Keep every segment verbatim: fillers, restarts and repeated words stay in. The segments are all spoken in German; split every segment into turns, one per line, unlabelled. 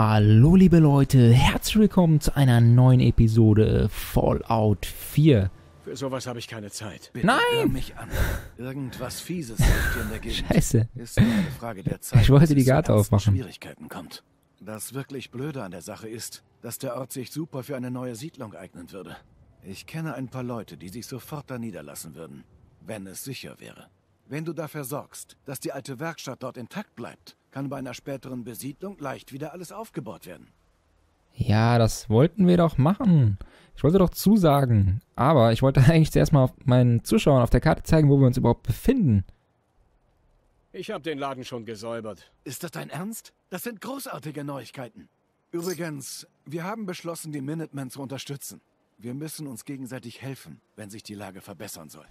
Hallo liebe Leute, herzlich willkommen zu einer neuen Episode Fallout vier.
Für sowas habe ich keine Zeit.
Bitte
Nein!
hör mich an. Irgendwas Fieses läuft hier in der Gegend.
Scheiße.
Ist nur eine Frage der Zeit.
Ich wollte
bis
die
es zu
Karte
ernsten
aufmachen.
Schwierigkeiten kommt. Das wirklich Blöde an der Sache ist, dass der Ort sich super für eine neue Siedlung eignen würde. Ich kenne ein paar Leute, die sich sofort da niederlassen würden, wenn es sicher wäre. Wenn du dafür sorgst, dass die alte Werkstatt dort intakt bleibt, kann bei einer späteren Besiedlung leicht wieder alles aufgebaut werden.
Ja, das wollten wir doch machen. Ich wollte doch zusagen. Aber ich wollte eigentlich zuerst mal meinen Zuschauern auf der Karte zeigen, wo wir uns überhaupt befinden.
Ich habe den Laden schon gesäubert.
Ist das dein Ernst? Das sind großartige Neuigkeiten. Übrigens, wir haben beschlossen, die Minutemen zu unterstützen. Wir müssen uns gegenseitig helfen, wenn sich die Lage verbessern soll.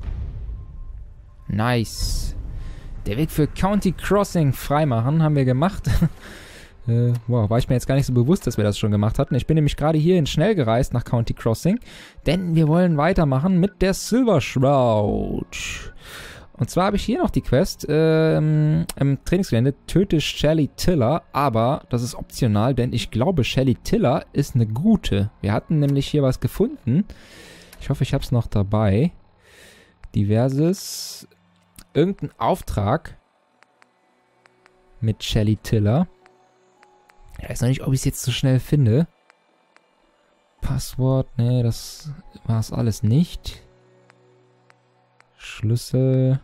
Nice. Der Weg für County Crossing freimachen haben wir gemacht. äh, wow, war ich mir jetzt gar nicht so bewusst, dass wir das schon gemacht hatten. Ich bin nämlich gerade hierhin schnell gereist nach County Crossing, denn wir wollen weitermachen mit der Silver Shroud. Und zwar habe ich hier noch die Quest ähm, im Trainingsgelände, töte Shelly Tiller, aber das ist optional, denn ich glaube, Shelly Tiller ist eine gute. Wir hatten nämlich hier was gefunden. Ich hoffe, ich habe es noch dabei. Diverses, irgendein Auftrag mit Shelly Tiller. Ich weiß noch nicht, ob ich es jetzt so schnell finde. Passwort, nee, das war es alles nicht. Schlüssel.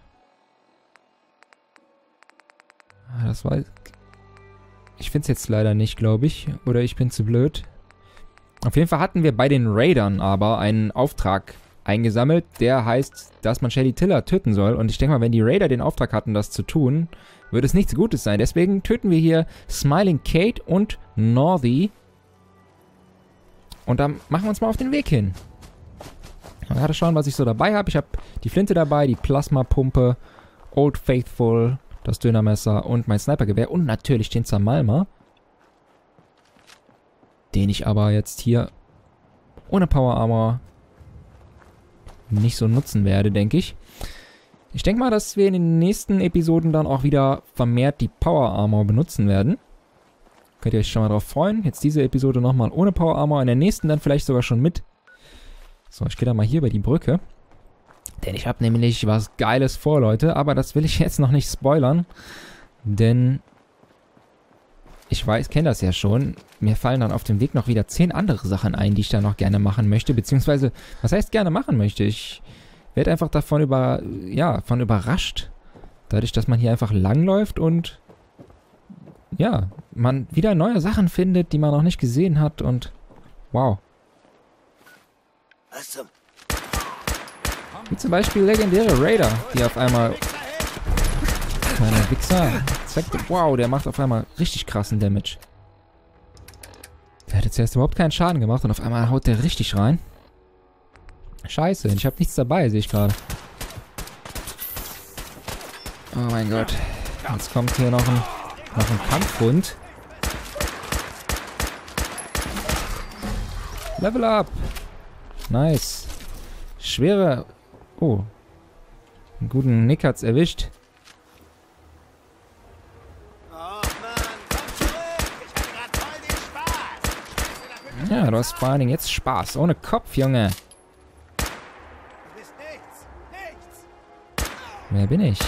Ah, das war... Ich finde es jetzt leider nicht, glaube ich. Oder ich bin zu blöd. Auf jeden Fall hatten wir bei den Raidern aber einen Auftrag eingesammelt, der heißt, dass man Shelly Tiller töten soll. Und ich denke mal, wenn die Raider den Auftrag hatten, das zu tun, würde es nichts Gutes sein. Deswegen töten wir hier Smiling Kate und Northy. Und dann machen wir uns mal auf den Weg hin. Mal gerade schauen, was ich so dabei habe. Ich habe die Flinte dabei, die Plasmapumpe, Old Faithful, das Dönermesser und mein Snipergewehr und natürlich den Zamalma. Den ich aber jetzt hier ohne Power Armor nicht so nutzen werde, denke ich. Ich denke mal, dass wir in den nächsten Episoden dann auch wieder vermehrt die Power Armor benutzen werden. Könnt ihr euch schon mal drauf freuen. Jetzt diese Episode nochmal ohne Power Armor, in der nächsten dann vielleicht sogar schon mit. So, ich gehe da mal hier über die Brücke. Denn ich habe nämlich was Geiles vor, Leute. Aber das will ich jetzt noch nicht spoilern. Denn ich weiß, kenne das ja schon. Mir fallen dann auf dem Weg noch wieder zehn andere Sachen ein, die ich da noch gerne machen möchte. Beziehungsweise, was heißt gerne machen möchte? Ich werde einfach davon über, ja, von überrascht. Dadurch, dass man hier einfach langläuft und ja, man wieder neue Sachen findet, die man noch nicht gesehen hat. Und wow.
Was zum...
Wie zum Beispiel legendäre Raider, die auf einmal... Kleiner Wichser. Zack, wow, der macht auf einmal richtig krassen Damage. Der hat jetzt erst überhaupt keinen Schaden gemacht und auf einmal haut der richtig rein. Scheiße, ich habe nichts dabei, sehe ich gerade. Oh mein Gott. Jetzt kommt hier noch ein, noch ein Kampfhund. Level up. Nice. Schwere... Oh. Einen guten Nick hat's erwischt. Ja, du hast vor allen Dingen jetzt Spaß. Ohne Kopf, Junge. Wer bin ich?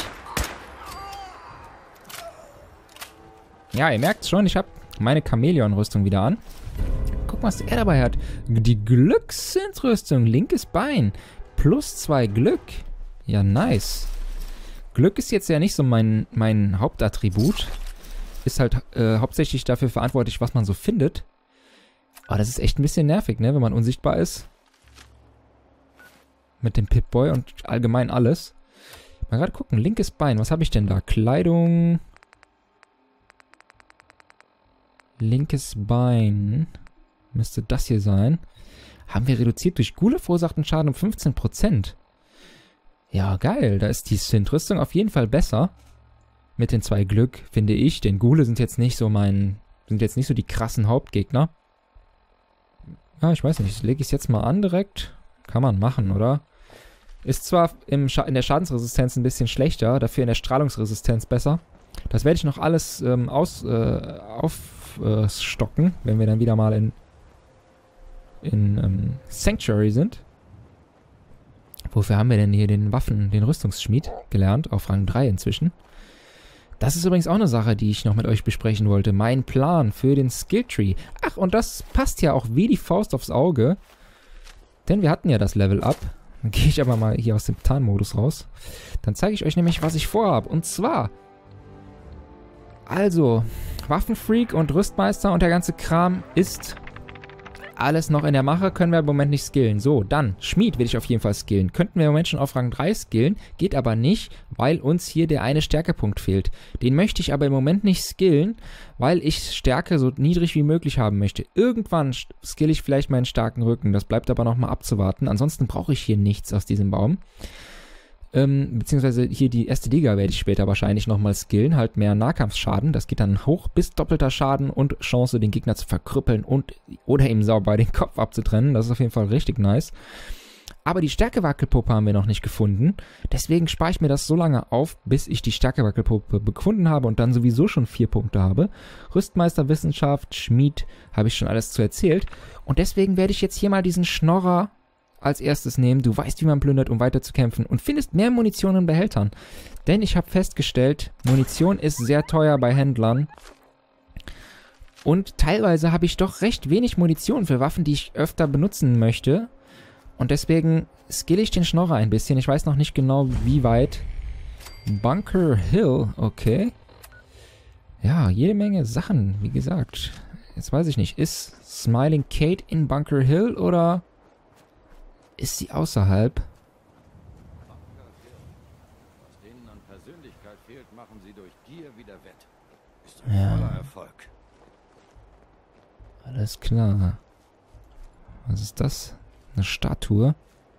Ja, ihr merkt schon, ich habe meine Chamäleon-Rüstung wieder an. Guck, was er dabei hat. Die Glücksentrüstung, linkes Bein. Plus zwei Glück. Ja, nice. Glück ist jetzt ja nicht so mein, mein Hauptattribut. Ist halt äh, hauptsächlich dafür verantwortlich, was man so findet. Aber das ist echt ein bisschen nervig, ne, wenn man unsichtbar ist. Mit dem Pip-Boy und allgemein alles. Mal gerade gucken, linkes Bein, was habe ich denn da? Kleidung. Linkes Bein. Müsste das hier sein. Haben wir reduziert durch Gule verursachten Schaden um fünfzehn Prozent. Ja, geil. Da ist die Synth-Rüstung auf jeden Fall besser. Mit den zwei Glück, finde ich. Denn Gule sind jetzt nicht so mein... Sind jetzt nicht so die krassen Hauptgegner. Ja, ich weiß nicht. Lege ich es jetzt mal an direkt. Kann man machen, oder? Ist zwar im Scha in der Schadensresistenz ein bisschen schlechter, dafür in der Strahlungsresistenz besser. Das werde ich noch alles ähm, aus, äh, auf aufstocken, äh, wenn wir dann wieder mal in, in ähm, Sanctuary sind. Wofür haben wir denn hier den Waffen, den Rüstungsschmied gelernt, auf Rang drei inzwischen. Das ist übrigens auch eine Sache, die ich noch mit euch besprechen wollte. Mein Plan für den Skilltree. Ach, und das passt ja auch wie die Faust aufs Auge. Denn wir hatten ja das Level Up. Dann gehe ich aber mal hier aus dem Tarnmodus raus. Dann zeige ich euch nämlich, was ich vorhabe. Und zwar... Also, Waffenfreak und Rüstmeister und der ganze Kram ist... Alles noch in der Mache, können wir im Moment nicht skillen. So, dann, Schmied will ich auf jeden Fall skillen. Könnten wir im Moment schon auf Rang drei skillen, geht aber nicht, weil uns hier der eine Stärkepunkt fehlt. Den möchte ich aber im Moment nicht skillen, weil ich Stärke so niedrig wie möglich haben möchte. Irgendwann skill ich vielleicht meinen starken Rücken, das bleibt aber nochmal abzuwarten. Ansonsten brauche ich hier nichts aus diesem Baum. Ähm, beziehungsweise hier die erste Liga werde ich später wahrscheinlich nochmal skillen, halt mehr Nahkampfschaden, das geht dann hoch bis doppelter Schaden und Chance, den Gegner zu verkrüppeln und oder ihm sauber den Kopf abzutrennen, das ist auf jeden Fall richtig nice. Aber die Stärkewackelpuppe haben wir noch nicht gefunden, deswegen spare ich mir das so lange auf, bis ich die Stärkewackelpuppe gefunden habe und dann sowieso schon vier Punkte habe. Rüstmeister, Wissenschaft, Schmied, habe ich schon alles zu erzählt und deswegen werde ich jetzt hier mal diesen Schnorrer als erstes nehmen. Du weißt, wie man plündert, um weiter zu kämpfen und findest mehr Munition in Behältern. Denn ich habe festgestellt, Munition ist sehr teuer bei Händlern. Und teilweise habe ich doch recht wenig Munition für Waffen, die ich öfter benutzen möchte. Und deswegen skill ich den Schnorrer ein bisschen. Ich weiß noch nicht genau, wie weit. Bunker Hill, okay. Ja, jede Menge Sachen, wie gesagt. Jetzt weiß ich nicht, ist Smiling Kate in Bunker Hill oder... Ist sie außerhalb?
Was denen an Persönlichkeit fehlt, machen sie durch Gier wieder wett. Ist ein ja. voller Erfolg.
Alles klar. Was ist das? Eine Statue?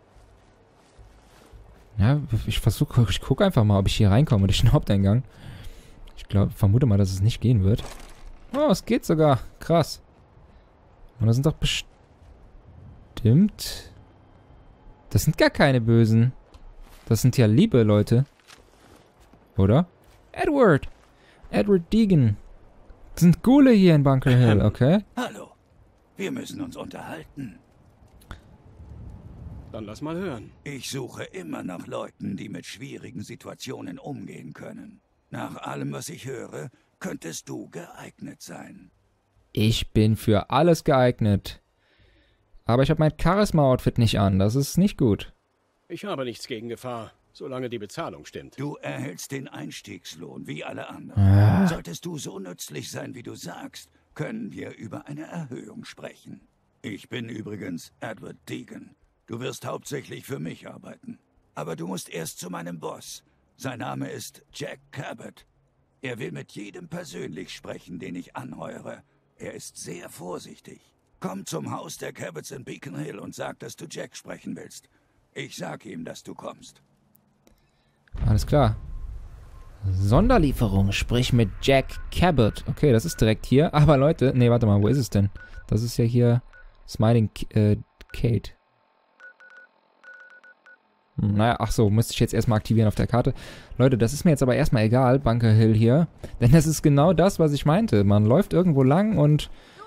Ja, ich versuche, ich gucke einfach mal, ob ich hier reinkomme durch den Haupteingang. Ich glaube, vermute mal, dass es nicht gehen wird. Oh, es geht sogar. Krass. Und das sind doch bestimmt... Das sind gar keine Bösen. Das sind ja liebe Leute. Oder? Edward! Edward Deegan. Das sind Ghule hier in Bunker Hill, okay?
Hallo. Wir müssen uns unterhalten.
Dann lass mal hören.
Ich suche immer nach Leuten, die mit schwierigen Situationen umgehen können. Nach allem, was ich höre, könntest du geeignet sein.
Ich bin für alles geeignet. Aber ich habe mein Charisma-Outfit nicht an. Das ist nicht gut.
Ich habe nichts gegen Gefahr, solange die Bezahlung stimmt.
Du erhältst den Einstiegslohn wie alle anderen.
Ah.
Solltest du so nützlich sein, wie du sagst, können wir über eine Erhöhung sprechen. Ich bin übrigens Edward Deegan. Du wirst hauptsächlich für mich arbeiten. Aber du musst erst zu meinem Boss. Sein Name ist Jack Cabot. Er will mit jedem persönlich sprechen, den ich anheuere. Er ist sehr vorsichtig. Komm zum Haus der Cabots in Beacon Hill und sag, dass du Jack sprechen willst. Ich sag ihm, dass du kommst.
Alles klar. Sonderlieferung, sprich mit Jack Cabot. Okay, das ist direkt hier. Aber Leute, nee, warte mal, wo ist es denn? Das ist ja hier Smiling äh, Kate. Hm, naja, ach so, müsste ich jetzt erstmal aktivieren auf der Karte. Leute, das ist mir jetzt aber erstmal egal, Bunker Hill hier. Denn das ist genau das, was ich meinte. Man läuft irgendwo lang und...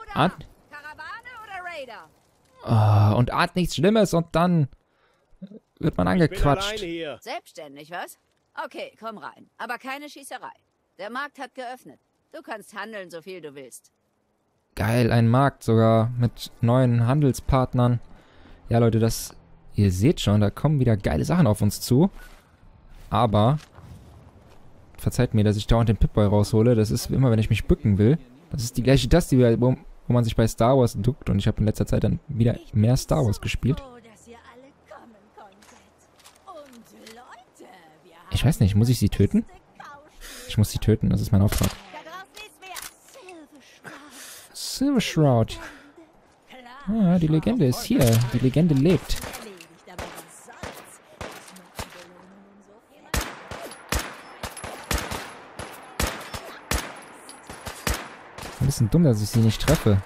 Oh, und ahnt nichts Schlimmes und dann wird man angequatscht.
Ich bin alleine hier.
Selbstständig, was? Okay, komm rein. Aber keine Schießerei. Der Markt hat geöffnet. Du kannst handeln, so viel du willst.
Geil, ein Markt sogar mit neuen Handelspartnern. Ja, Leute, das... Ihr seht schon, da kommen wieder geile Sachen auf uns zu. Aber... Verzeiht mir, dass ich dauernd den Pip-Boy raushole. Das ist immer, wenn ich mich bücken will. Das ist die gleiche Taste, wie... Wo, wo man sich bei Star Wars duckt. Und ich habe in letzter Zeit dann wieder mehr Star Wars gespielt. Ich weiß nicht, muss ich sie töten? Ich muss sie töten, das ist mein Auftrag. Silver Shroud. Ah, die Legende ist hier. Die Legende lebt. Ein bisschen dumm, dass ich sie nicht treffe.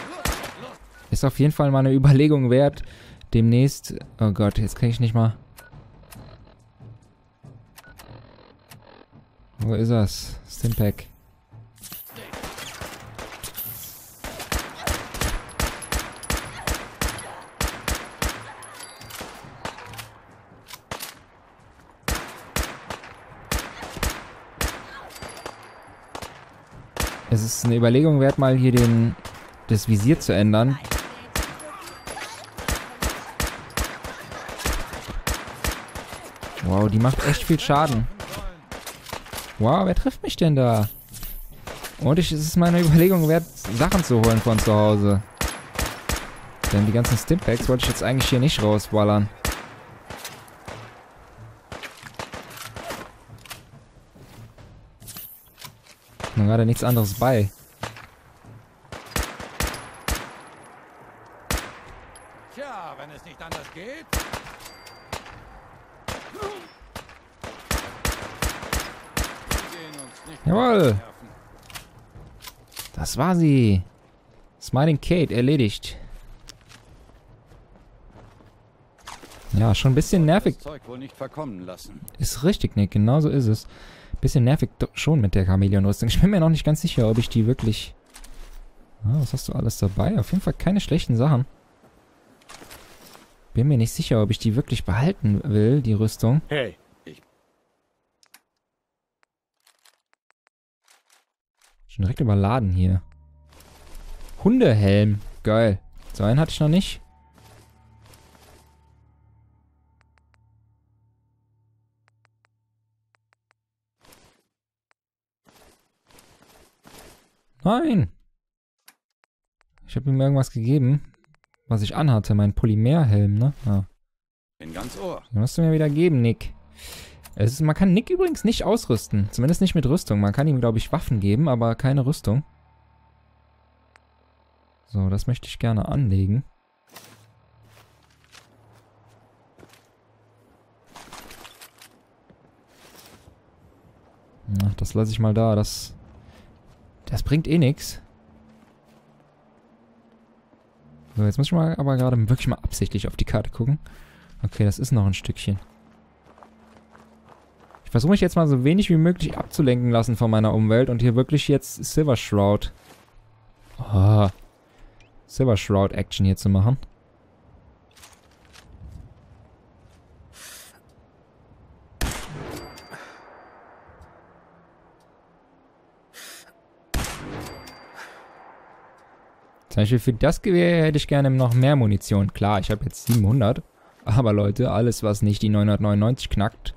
Ist auf jeden Fall mal eine Überlegung wert. Demnächst... Oh Gott, jetzt kann ich nicht mal... Wo ist das? Stimpack. Es ist eine Überlegung wert, mal hier den, das Visier zu ändern. Wow, die macht echt viel Schaden. Wow, wer trifft mich denn da? Und ich, es ist meine Überlegung wert, Sachen zu holen von zu Hause. Denn die ganzen Stimpacks wollte ich jetzt eigentlich hier nicht rausballern. Mir gerade nichts anderes bei.
Tja, wenn es nicht anders geht.
Jawohl. Das war sie. Smiling Kate erledigt. Ja, schon ein bisschen nervig.
Das Zeug wohl nicht verkommen lassen.
Ist richtig, Nick. Genau so ist es. Bisschen nervig schon mit der Chamäleon-Rüstung. Ich bin mir noch nicht ganz sicher, ob ich die wirklich... Ah, was hast du alles dabei? Auf jeden Fall keine schlechten Sachen. Bin mir nicht sicher, ob ich die wirklich behalten will, die Rüstung.
Hey,
Schon direkt überladen hier. Hundehelm. Geil. So einen hatte ich noch nicht. Nein. Ich habe ihm irgendwas gegeben, was ich anhatte. Mein Polymerhelm, ne? Ja.
Bin ganz Ohr.
Den musst du mir wieder geben, Nick. Es ist, man kann Nick übrigens nicht ausrüsten. Zumindest nicht mit Rüstung. Man kann ihm, glaube ich, Waffen geben, aber keine Rüstung. So, das möchte ich gerne anlegen. Ach, das lasse ich mal da. Das, das bringt eh nichts. So, jetzt muss ich mal aber gerade wirklich mal absichtlich auf die Karte gucken. Okay, das ist noch ein Stückchen. Ich versuche mich jetzt mal so wenig wie möglich abzulenken lassen von meiner Umwelt und hier wirklich jetzt Silver Shroud. Oh. Silver Shroud Action hier zu machen. Zum Beispiel für das Gewehr hätte ich gerne noch mehr Munition. Klar, ich habe jetzt siebenhundert. Aber Leute, alles was nicht die neunhundertneunundneunzig knackt,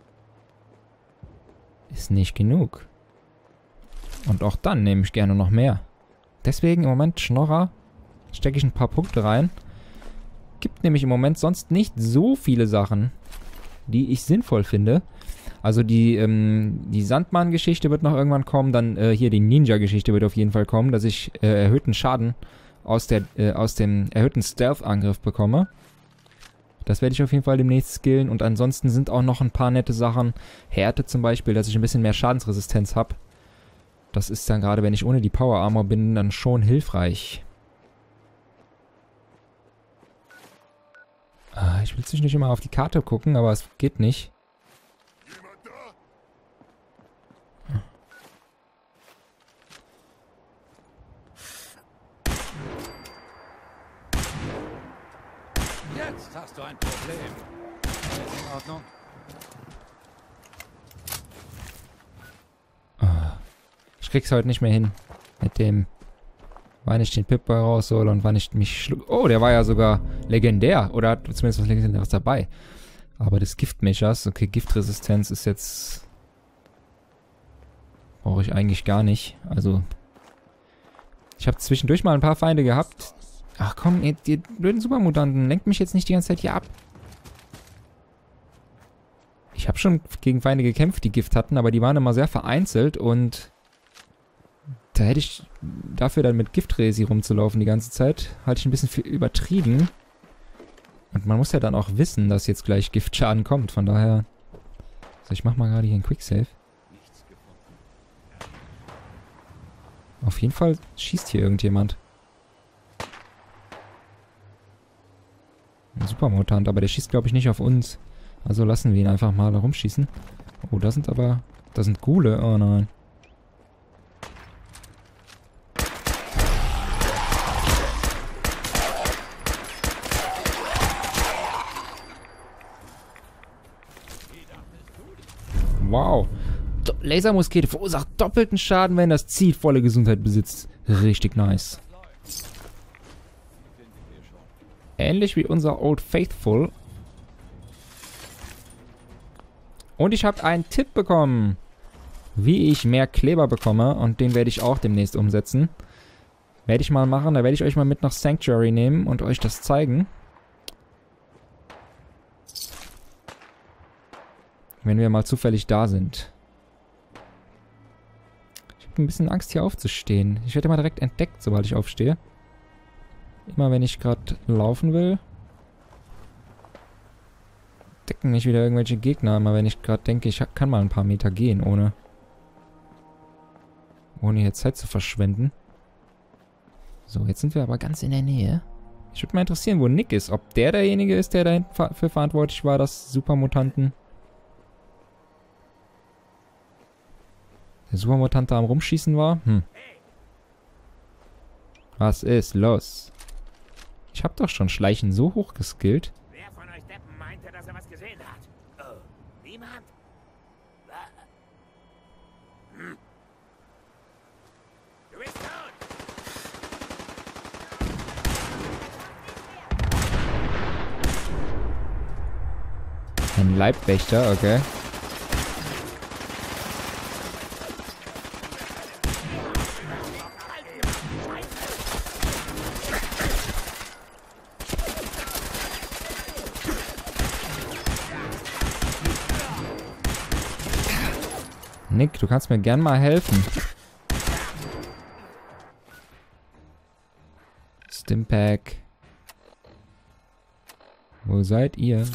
ist nicht genug. Und auch dann nehme ich gerne noch mehr. Deswegen im Moment Schnorrer stecke ich ein paar Punkte rein. Gibt nämlich im Moment sonst nicht so viele Sachen, die ich sinnvoll finde. Also die, ähm, die Sandmann-Geschichte wird noch irgendwann kommen. Dann äh, hier die Ninja-Geschichte wird auf jeden Fall kommen, dass ich äh, erhöhten Schaden aus, der, äh, aus dem erhöhten Stealth-Angriff bekomme. Das werde ich auf jeden Fall demnächst skillen. Und ansonsten sind auch noch ein paar nette Sachen. Härte zum Beispiel, dass ich ein bisschen mehr Schadensresistenz habe. Das ist dann gerade, wenn ich ohne die Power Armor bin, dann schon hilfreich. Ah, ich will zwischendurch immer auf die Karte gucken, aber es geht nicht.
Jetzt hast du ein Problem. Alles in Ordnung?
Ich krieg's heute nicht mehr hin. Mit dem, wann ich den Pip-Boy raushole und wann ich mich schluck. Oh, der war ja sogar legendär. Oder hat zumindest was Legendäres dabei. Aber das Giftmechers, okay, Giftresistenz ist jetzt... Brauche ich eigentlich gar nicht. Also... Ich habe zwischendurch mal ein paar Feinde gehabt. Ach komm, ihr, ihr blöden Supermutanten, lenkt mich jetzt nicht die ganze Zeit hier ab. Ich habe schon gegen Feinde gekämpft, die Gift hatten, aber die waren immer sehr vereinzelt und da hätte ich dafür dann mit Giftresi rumzulaufen die ganze Zeit, halte ich ein bisschen viel übertrieben. Und man muss ja dann auch wissen, dass jetzt gleich Giftschaden kommt, von daher... So, ich mach mal gerade hier einen Quicksave. Auf jeden Fall schießt hier irgendjemand. Ein Supermutant, aber der schießt, glaube ich, nicht auf uns. Also lassen wir ihn einfach mal da rumschießen. Oh, da sind aber Das sind Ghule. Oh nein. Wow. Do- Lasermuskete verursacht doppelten Schaden, wenn das Ziel volle Gesundheit besitzt. Richtig nice. Ähnlich wie unser Old Faithful. Und ich habe einen Tipp bekommen, wie ich mehr Kleber bekomme. Und den werde ich auch demnächst umsetzen. Werde ich mal machen. Da werde ich euch mal mit nach Sanctuary nehmen und euch das zeigen. Wenn wir mal zufällig da sind. Ich habe ein bisschen Angst, hier aufzustehen. Ich werde immer direkt entdeckt, sobald ich aufstehe. Immer wenn ich gerade laufen will. Decken nicht wieder irgendwelche Gegner. Immer wenn ich gerade denke, ich kann mal ein paar Meter gehen, ohne... Ohne hier Zeit zu verschwenden. So, jetzt sind wir aber ganz in der Nähe. Ich würde mal interessieren, wo Nick ist. Ob der derjenige ist, der da hinten für verantwortlich war, dass Supermutanten... Der Supermutant da am Rumschießen war? Hm. Was ist los? Ich hab doch schon Schleichen so hoch geskillt.
Wer von euch Deppen meinte, dass er was gesehen hat? Oh, niemand? Hm. Du bist tot!
Ein Leibwächter, okay. Nick, du kannst mir gern mal helfen. Stimpack. Wo seid ihr?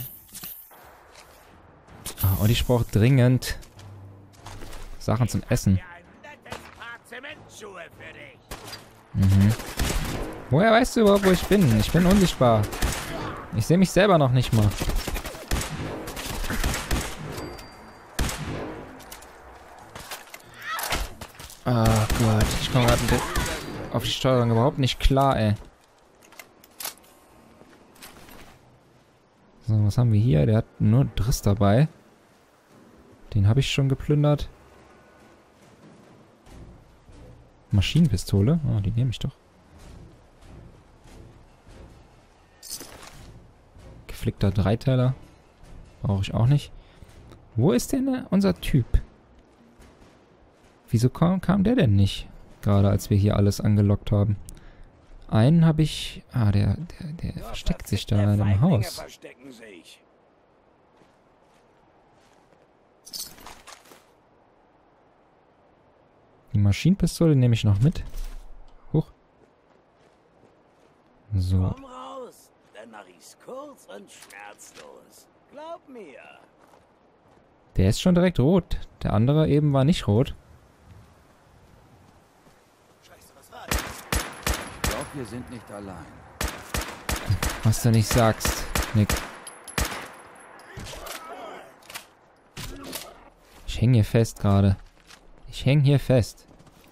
Ah, und ich brauche dringend Sachen zum Essen. Mhm. Woher weißt du überhaupt, wo ich bin? Ich bin unsichtbar. Ich sehe mich selber noch nicht mal. Oh Gott, ich komme gerade auf die Steuerung überhaupt nicht klar, ey. So, was haben wir hier? Der hat nur Driss dabei. Den habe ich schon geplündert. Maschinenpistole? Oh, die nehme ich doch. Geflickter Dreiteiler. Brauche ich auch nicht. Wo ist denn äh, unser Typ? Wieso kam, kam der denn nicht? Gerade als wir hier alles angelockt haben. Einen habe ich... Ah, der, der, der versteckt sich da in dem Haus. Die Maschinenpistole nehme ich noch mit. Huch. So.
Komm raus, dann mach ich's kurz und schmerzlos. Glaub mir.
Der ist schon direkt rot. Der andere eben war nicht rot.
Ich glaube, wir sind nicht allein.
Was du nicht sagst, Nick. Ich hänge hier fest gerade. Ich hänge hier fest.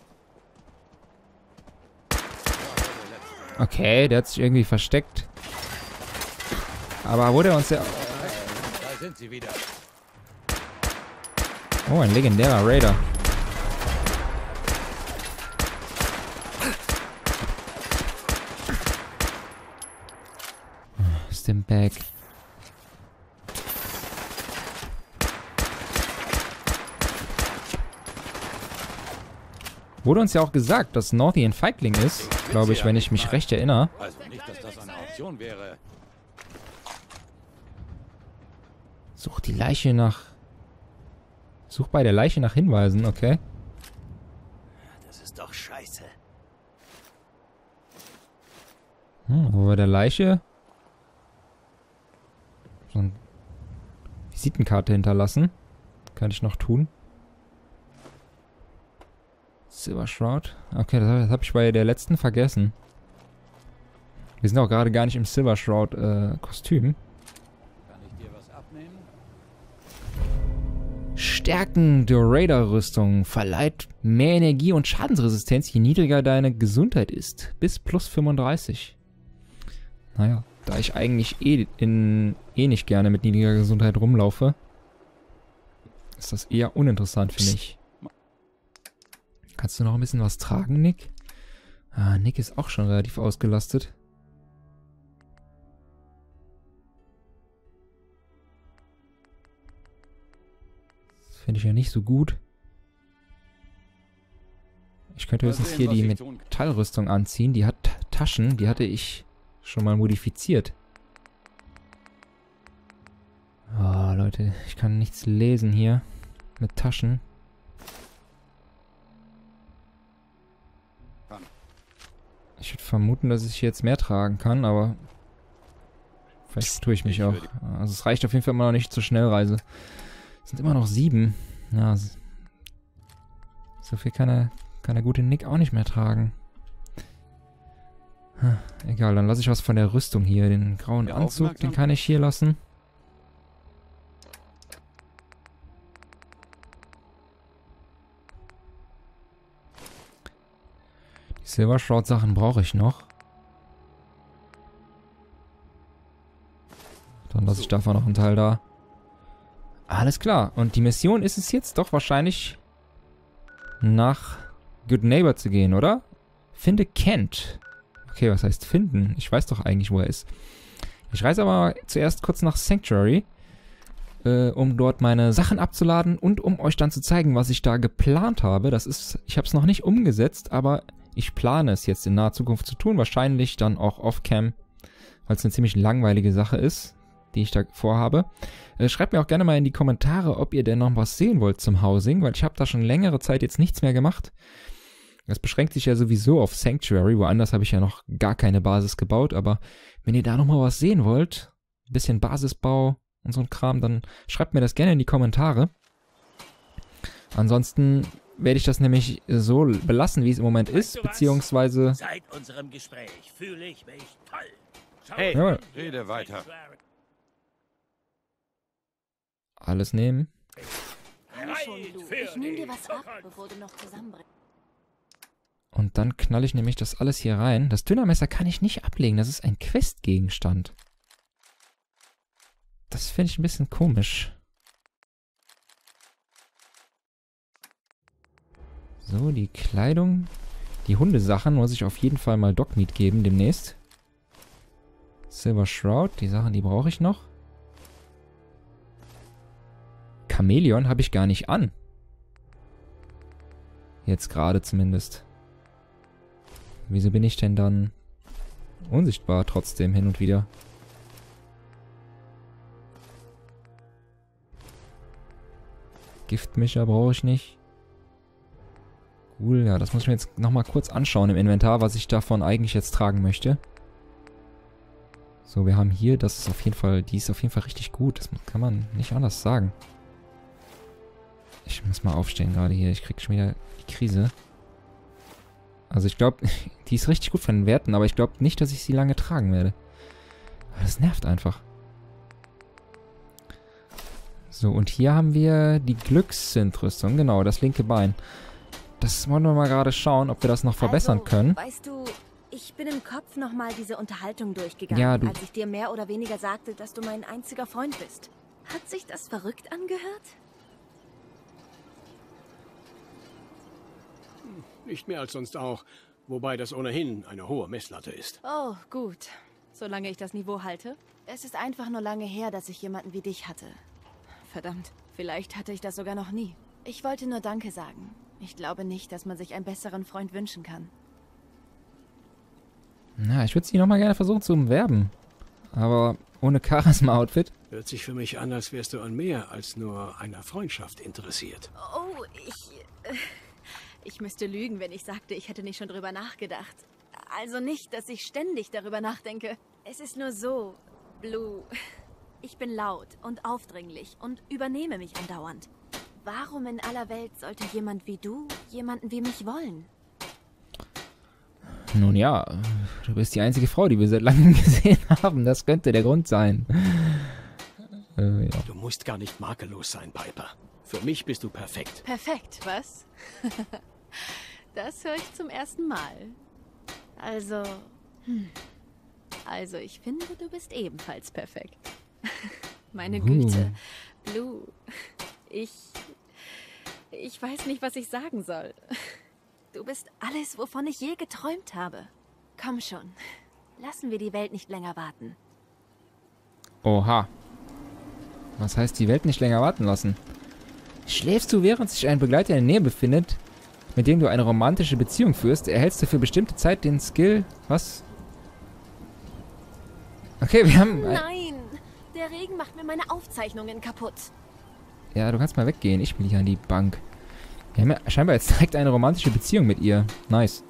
Okay, der hat sich irgendwie versteckt. Aber wurde uns ja...
Da sind sie wieder.
Oh, ein legendärer Raider. Stimpack. Wurde uns ja auch gesagt, dass Northy ein Feigling ist, glaube ich, wenn ich mich recht erinnere.
Also nicht, dass das eine Option wäre.
Such die Leiche nach... Such bei der Leiche nach Hinweisen, okay.
Das ist doch scheiße.
Hm, aber bei der Leiche... So eine Visitenkarte hinterlassen. Kann ich noch tun. Silver Shroud. Okay, das, das habe ich bei der letzten vergessen. Wir sind auch gerade gar nicht im Silver Shroud äh, Kostüm.
Kann ich dir was abnehmen?
Stimmt. Stärken der Raider-Rüstung verleiht mehr Energie und Schadensresistenz, je niedriger deine Gesundheit ist. Bis plus fünfunddreißig. Naja, da ich eigentlich eh, in, eh nicht gerne mit niedriger Gesundheit rumlaufe, ist das eher uninteressant für mich. Kannst du noch ein bisschen was tragen, Nick? Ah, Nick ist auch schon relativ ausgelastet. Finde ich ja nicht so gut. Ich könnte höchstens hier die Metallrüstung anziehen. Die hat Taschen, die hatte ich schon mal modifiziert. Oh, Leute, ich kann nichts lesen hier. Mit Taschen. Ich würde vermuten, dass ich jetzt mehr tragen kann, aber vielleicht tue ich mich auch. Also es reicht auf jeden Fall immer noch nicht zur Schnellreise. Es sind immer noch sieben. Ja, so viel kann der, kann der gute Nick auch nicht mehr tragen. Hm, egal, dann lasse ich was von der Rüstung hier. Den grauen Anzug, den kann ich hier lassen. Die Silver Shroud Sachen brauche ich noch. Dann lasse ich davon noch einen Teil da. Alles klar. Und die Mission ist es jetzt doch wahrscheinlich nach Good Neighbor zu gehen, oder? Finde Kent. Okay, was heißt finden? Ich weiß doch eigentlich, wo er ist. Ich reise aber zuerst kurz nach Sanctuary, äh, um dort meine Sachen abzuladen und um euch dann zu zeigen, was ich da geplant habe. Das ist, ich habe es noch nicht umgesetzt, aber ich plane es jetzt in naher Zukunft zu tun. Wahrscheinlich dann auch off-cam, weil es eine ziemlich langweilige Sache ist, die ich da vorhabe. Äh, schreibt mir auch gerne mal in die Kommentare, ob ihr denn noch was sehen wollt zum Housing, weil ich habe da schon längere Zeit jetzt nichts mehr gemacht. Das beschränkt sich ja sowieso auf Sanctuary, woanders habe ich ja noch gar keine Basis gebaut, aber wenn ihr da nochmal was sehen wollt, ein bisschen Basisbau und so ein Kram, dann schreibt mir das gerne in die Kommentare. Ansonsten werde ich das nämlich so belassen, wie es im Moment ist, beziehungsweise...
Seit unserem Gespräch fühle ich mich toll. Schau
Hey,
ja,
Rede weiter.
alles nehmen.
Komm schon, Lou. Ich nehm dir was ab, bevor du noch zusammenbrichst.
Und dann knall ich nämlich das alles hier rein. Das Dünnermesser kann ich nicht ablegen. Das ist ein Questgegenstand. Das finde ich ein bisschen komisch. So, die Kleidung. Die Hundesachen muss ich auf jeden Fall mal Dogmeat geben demnächst. Silver Shroud, die Sachen, die brauche ich noch. Chamäleon habe ich gar nicht an. Jetzt gerade zumindest. Wieso bin ich denn dann unsichtbar trotzdem hin und wieder? Giftmischer brauche ich nicht. Cool, ja, das muss ich mir jetzt nochmal kurz anschauen im Inventar, was ich davon eigentlich jetzt tragen möchte. So, wir haben hier, das ist auf jeden Fall, die ist auf jeden Fall richtig gut. Das kann man nicht anders sagen. Ich muss mal aufstehen gerade hier. Ich krieg schon wieder die Krise. Also ich glaube, die ist richtig gut von den Werten, aber ich glaube nicht, dass ich sie lange tragen werde. Aber das nervt einfach. So, und hier haben wir die Glückssynth-Rüstung. Genau, das linke Bein. Das wollen wir mal gerade schauen, ob wir das noch verbessern
also,
können.
Weißt du, ich bin im Kopf nochmal diese Unterhaltung durchgegangen,
Ja, du-
als ich dir mehr oder weniger sagte, dass du mein einziger Freund bist. Hat sich das verrückt angehört?
Nicht mehr als sonst auch. Wobei das ohnehin eine hohe Messlatte ist.
Oh, gut. Solange ich das Niveau halte. Es ist einfach nur lange her, dass ich jemanden wie dich hatte. Verdammt, vielleicht hatte ich das sogar noch nie. Ich wollte nur Danke sagen. Ich glaube nicht, dass man sich einen besseren Freund wünschen kann.
Na, ich würde sie nochmal gerne versuchen zu umwerben. Aber ohne Charisma-Outfit.
Hört sich für mich an, als wärst du an mehr als nur einer Freundschaft interessiert.
Oh, ich... Äh, ich müsste lügen, wenn ich sagte, ich hätte nicht schon drüber nachgedacht. Also nicht, dass ich ständig darüber nachdenke. Es ist nur so, Blue. Ich bin laut und aufdringlich und übernehme mich andauernd. Warum in aller Welt sollte jemand wie du jemanden wie mich wollen?
Nun ja, du bist die einzige Frau, die wir seit langem gesehen haben. Das könnte der Grund sein. Äh, ja.
Du musst gar nicht makellos sein, Piper. Für mich bist du perfekt.
Perfekt, was? Das höre ich zum ersten Mal. Also, hm. Also, ich finde, du bist ebenfalls perfekt. Meine
Uh.
Güte. Blue, ich... Ich weiß nicht, was ich sagen soll. Du bist alles, wovon ich je geträumt habe. Komm schon. Lassen wir die Welt nicht länger warten.
Oha. Was heißt die Welt nicht länger warten lassen? Schläfst du, während sich ein Begleiter in der Nähe befindet, mit dem du eine romantische Beziehung führst, erhältst du für bestimmte Zeit den Skill... Was? Okay, wir haben... Ein
Nein! Der Regen macht mir meine Aufzeichnungen kaputt.
Ja, du kannst mal weggehen. Ich will hier an die Bank. Wir haben ja scheinbar jetzt direkt eine romantische Beziehung mit ihr. Nice.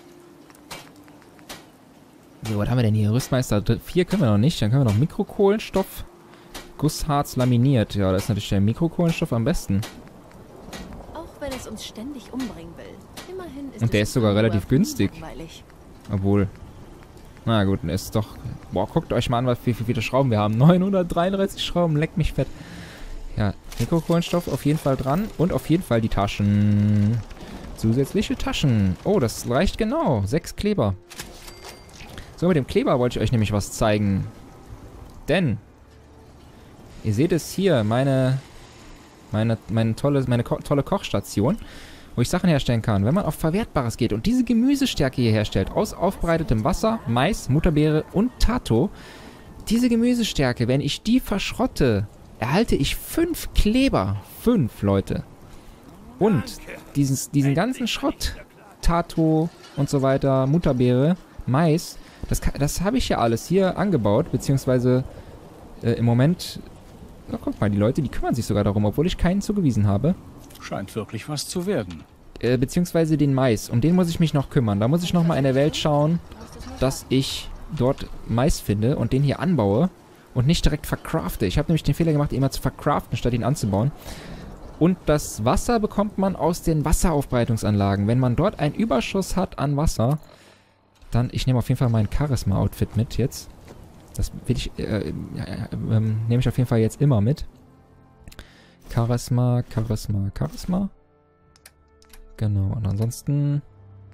So, was haben wir denn hier? Rüstmeister vier können wir noch nicht. Dann können wir noch Mikrokohlenstoff. Gussharz laminiert. Ja, da ist natürlich der Mikrokohlenstoff am besten.
Auch wenn es uns ständig umbringen will. Immerhin ist
Und der
es
ist sogar relativ günstig.
langweilig.
Obwohl... Na gut, ist doch... Boah, guckt euch mal an, was, wie viele Schrauben wir haben. neunhundertdreiunddreißig Schrauben, leckt mich fett. Ja, Mikrokohlenstoff auf jeden Fall dran. Und auf jeden Fall die Taschen. Zusätzliche Taschen. Oh, das reicht genau. Sechs Kleber. So, mit dem Kleber wollte ich euch nämlich was zeigen. Denn... Ihr seht es hier, meine... Meine, meine, tolle, meine ko tolle Kochstation, wo ich Sachen herstellen kann. Wenn man auf Verwertbares geht und diese Gemüsestärke hier herstellt, aus aufbereitetem Wasser, Mais, Mutterbeere und Tato, diese Gemüsestärke, wenn ich die verschrotte, erhalte ich fünf Kleber. Fünf, Leute. Und dieses, diesen ganzen Schrott, Tato und so weiter, Mutterbeere, Mais, das, das habe ich ja alles hier angebaut, beziehungsweise äh, im Moment... Na, guck mal, die Leute, die kümmern sich sogar darum, obwohl ich keinen zugewiesen habe.
Scheint wirklich was zu werden.
Äh, beziehungsweise den Mais. Um den muss ich mich noch kümmern. Da muss ich noch mal in der Welt schauen, dass ich dort Mais finde und den hier anbaue und nicht direkt vercrafte. Ich habe nämlich den Fehler gemacht, ihn mal zu vercraften, statt ihn anzubauen. Und das Wasser bekommt man aus den Wasseraufbereitungsanlagen. Wenn man dort einen Überschuss hat an Wasser, dann... Ich nehme auf jeden Fall mein Charisma-Outfit mit jetzt. Das will ich, äh, äh, äh, nehme ich auf jeden Fall jetzt immer mit. Charisma, Charisma, Charisma. Genau, und ansonsten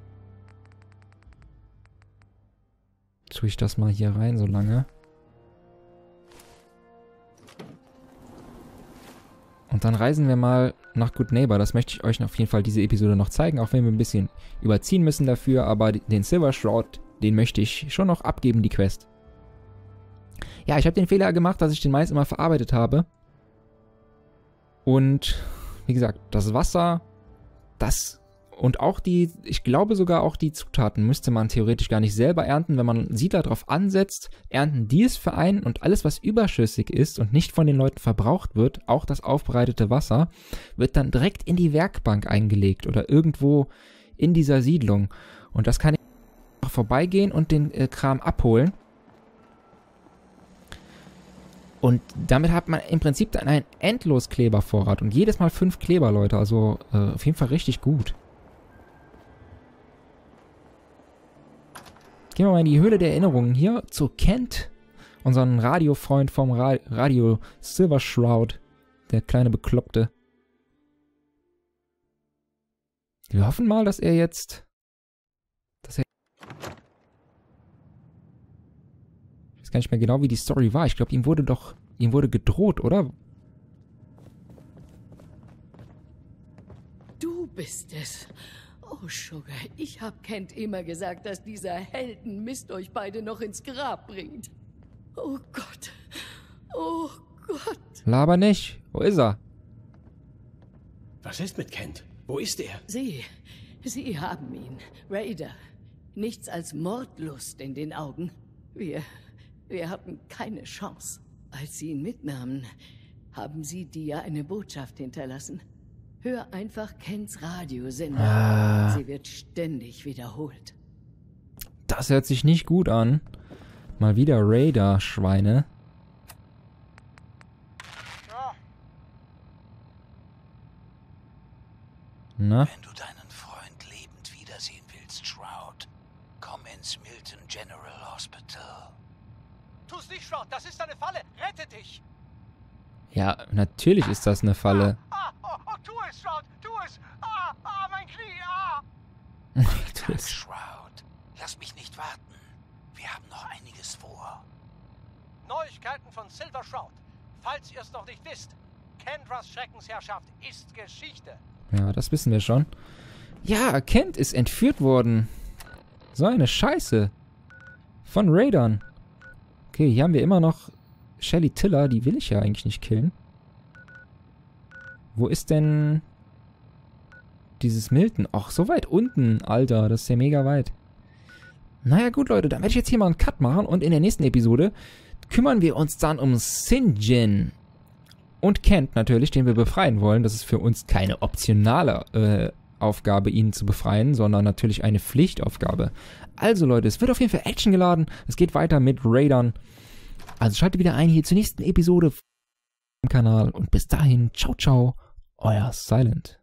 tue ich das mal hier rein, so lange. Und dann reisen wir mal nach Good Neighbor. Das möchte ich euch auf jeden Fall diese Episode noch zeigen, auch wenn wir ein bisschen überziehen müssen dafür. Aber den Silver Shroud, den möchte ich schon noch abgeben, die Quest. Ja, ich habe den Fehler gemacht, dass ich den Mais immer verarbeitet habe. Und, wie gesagt, das Wasser, das und auch die, ich glaube sogar auch die Zutaten müsste man theoretisch gar nicht selber ernten. Wenn man Siedler drauf ansetzt, ernten die es für einen und alles, was überschüssig ist und nicht von den Leuten verbraucht wird, auch das aufbereitete Wasser, wird dann direkt in die Werkbank eingelegt oder irgendwo in dieser Siedlung. Und das kann ich einfach vorbeigehen und den äh, Kram abholen. Und damit hat man im Prinzip dann einen Endlos-Klebervorrat. Und jedes Mal fünf Kleber, Leute. Also äh, auf jeden Fall richtig gut. Gehen wir mal in die Höhle der Erinnerungen hier zu Kent. Unseren Radiofreund vom Ra Radio Silver Shroud. Der kleine Bekloppte. Wir hoffen mal, dass er jetzt... Dass er... Ich weiß gar nicht mehr genau, wie die Story war. Ich glaube, ihm wurde doch... Ihm wurde gedroht, oder?
Du bist es. Oh, Sugar, ich hab Kent immer gesagt, dass dieser Heldenmist euch beide noch ins Grab bringt. Oh Gott. Oh Gott.
Laber nicht. Wo ist er?
Was ist mit Kent? Wo ist er?
Sie, Sie haben ihn. Raider. Nichts als Mordlust in den Augen. Wir, wir hatten keine Chance. Als Sie ihn mitnahmen, haben Sie dir eine Botschaft hinterlassen. Hör einfach Kents Radiosender.
Ah.
Sie wird ständig wiederholt.
Das hört sich nicht gut an. Mal wieder Raider, Schweine. Na?
Wenn du deinen Freund lebend wiedersehen willst, Shroud, komm ins Milton General Hospital.
Tu's nicht, Shroud, das ist eine Falle. Rette dich!
Ja, natürlich ist das eine Falle.
Ah, oh, oh, tu es, Shroud, tu es. Ah, ah, mein Knie, ah.
Tu es.
Shroud, lass mich nicht warten. Wir haben noch einiges vor.
Neuigkeiten von Silver Shroud. Falls ihr es noch nicht wisst, Kendras Schreckensherrschaft ist Geschichte.
Ja, das wissen wir schon. Ja, Kent ist entführt worden. So eine Scheiße. Von Raidern. Okay, hier haben wir immer noch Shelly Tiller. Die will ich ja eigentlich nicht killen. Wo ist denn dieses Milton? Ach, so weit unten, Alter. Das ist ja mega weit. Naja, gut, Leute. Dann werde ich jetzt hier mal einen Cut machen. Und in der nächsten Episode kümmern wir uns dann um Sinjin. Und Kent natürlich, den wir befreien wollen. Das ist für uns keine optionale äh, Aufgabe, ihn zu befreien, sondern natürlich eine Pflichtaufgabe. Also Leute, es wird auf jeden Fall Action geladen. Es geht weiter mit Raidern. Also schaltet wieder ein hier zur nächsten Episode im Kanal. Und bis dahin, ciao, ciao, euer Silent.